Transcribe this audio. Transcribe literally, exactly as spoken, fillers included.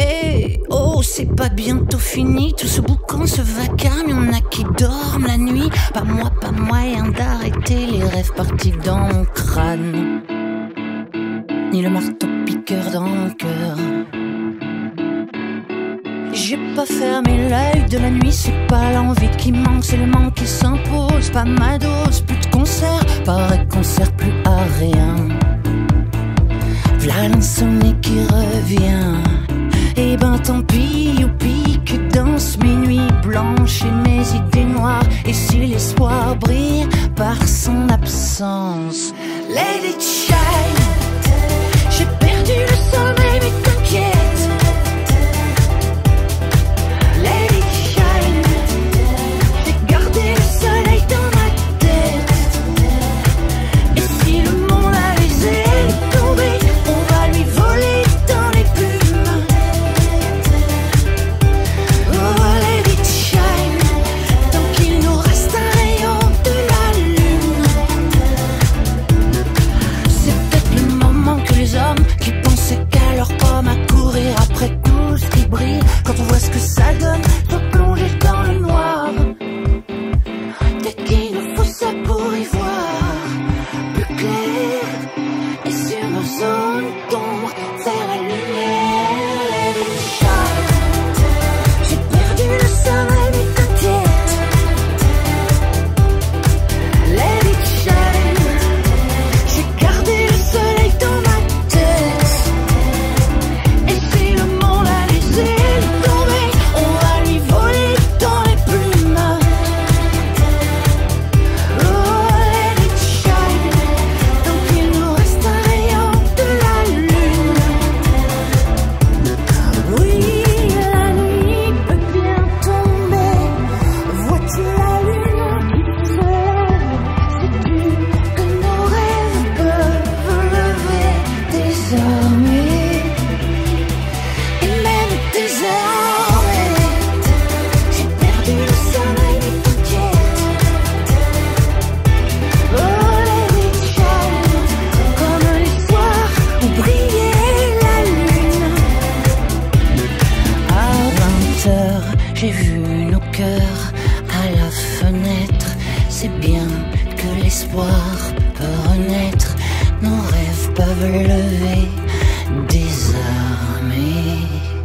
Eh oh, c'est pas bientôt fini. Tout ce boucan, ce vacarme, y'en a qui dorment la nuit. Pas moi, pas moyen d'arrêter les rêves partis dans mon crâne, ni le marteau piqueur dans mon cœur. J'ai pas fermé l'œil de la nuit, c'est pas l'envie qui manque, c'est le manque qui s'impose. Pas ma dose, plus de concert, pareil qu'on sert plus à rien. V'là l'insomnie qui revient. Et ben tant pis, youpi, que danse mes nuits blanches et mes idées noires. Et si l'espoir brille par son absence, let it shine. J'ai perdu le sommeil mais t'inquiète, let it shine. J'ai gardé le soleil dans ma tête. Et si le monde a les ailes tombées, on va lui voler dans les plumes. Oh let it shine, tant qu'il nous reste un rayon de la lune. C'est peut-être le moment que les hommes qui pensaient qu'à leur homme à courir après tout ce qui brille, quand on voit ce que ça donne, faut plonger dans le noir. Peut-être qu'il nous faut ça pour y voir plus clair, et sur nos zones d'ombre vers la lumière. Let it shine. J'ai perdu le sommeil mais t'inquiète, let it shine. J'ai gardé le soleil dans ma tête. Et si le monde a les ailes tombées, on va lui voler dans les plumes. Oh let it shine, tant qu'il nous reste un rayon de la lune. Oui, la nuit peut bien tomber. Vois-tu la lune qui se lève? Sais-tu que nos rêves peuvent lever désormais, et même désormais? J'ai perdu le sommeil mais t'inquiète, oh let it shine, comme les soirs où brillait la lune. À vingt heures, j'ai vu nos cœurs à la fenêtre. C'est bien que l'espoir peut renaître, nos rêves peuvent lever désormais.